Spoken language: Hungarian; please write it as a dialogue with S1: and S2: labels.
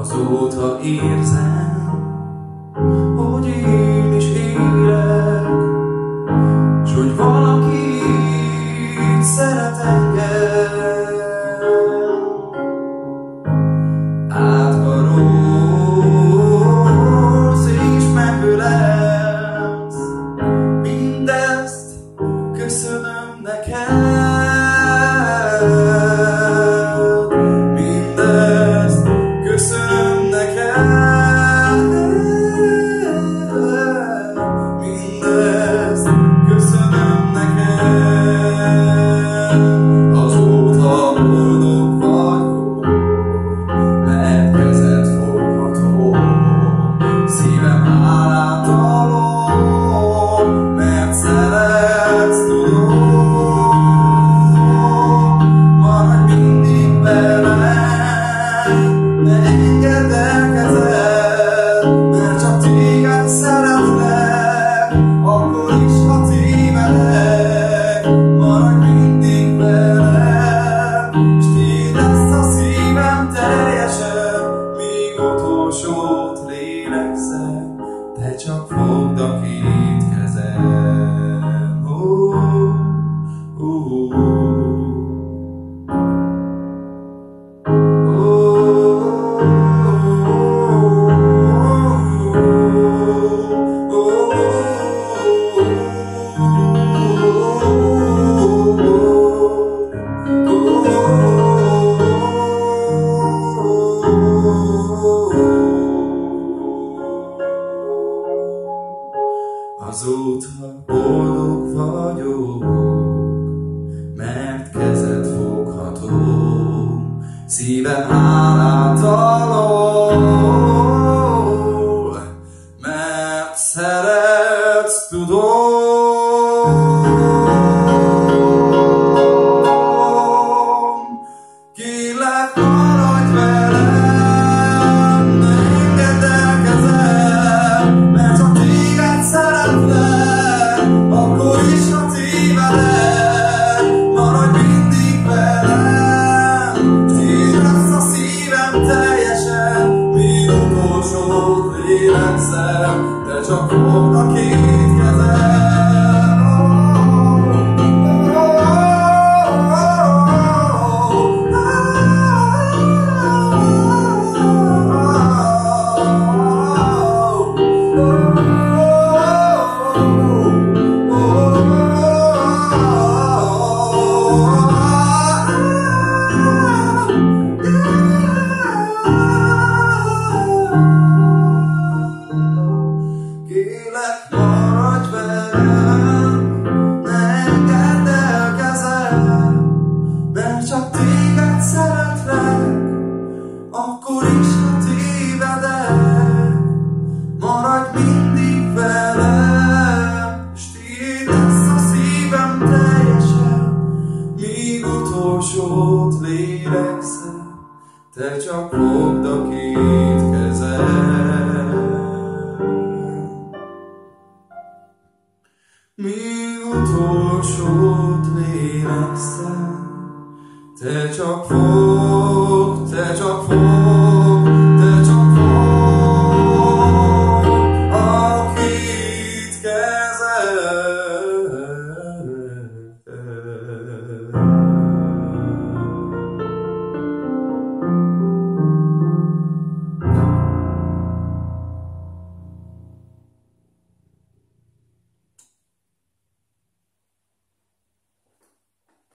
S1: Azóta érzem, hogy én is élek, s hogy valaki szeret engem. Átkarolsz és megölelsz, mindezt köszönöm neked. Mindezt köszönöm neked. Mindezt köszönöm neked. Azóta boldog vagyok, mert kezed fogható. Szívem hálát adom, mert szeretsz, tudom. Maradj mindig velem, ne engedd el kezed, mert csak téged szeretlek, akkor is, ha tévedek. Maradj mindig velem, s tiéd lesz a szívem teljesen, míg utolsót lélegzek, te csak fogd a két kezem. Azóta boldog vagyok, mert kezed foghatom. Szívem hálát adom, mert szeretsz, tudom. Kérlek, maradj velem, ne engedd el kezem, mert csak téged szeretlek, akkor is, ha tévedek. Maradj mindig velem, tiéd lesz a szívem teljesen, míg utolsót lélegzem, te csak fogd a két kezem. Kérlek, maradj velem, ne engedd el kezem, mert csak téged szeretlek, akkor is, ha tévedek. Maradj mindig velem, s tiéd lesz a szívem teljesen, míg utolsót lélegzem, te csak fogd a két kezem. Míg utolsót lélegzem, te csak fogd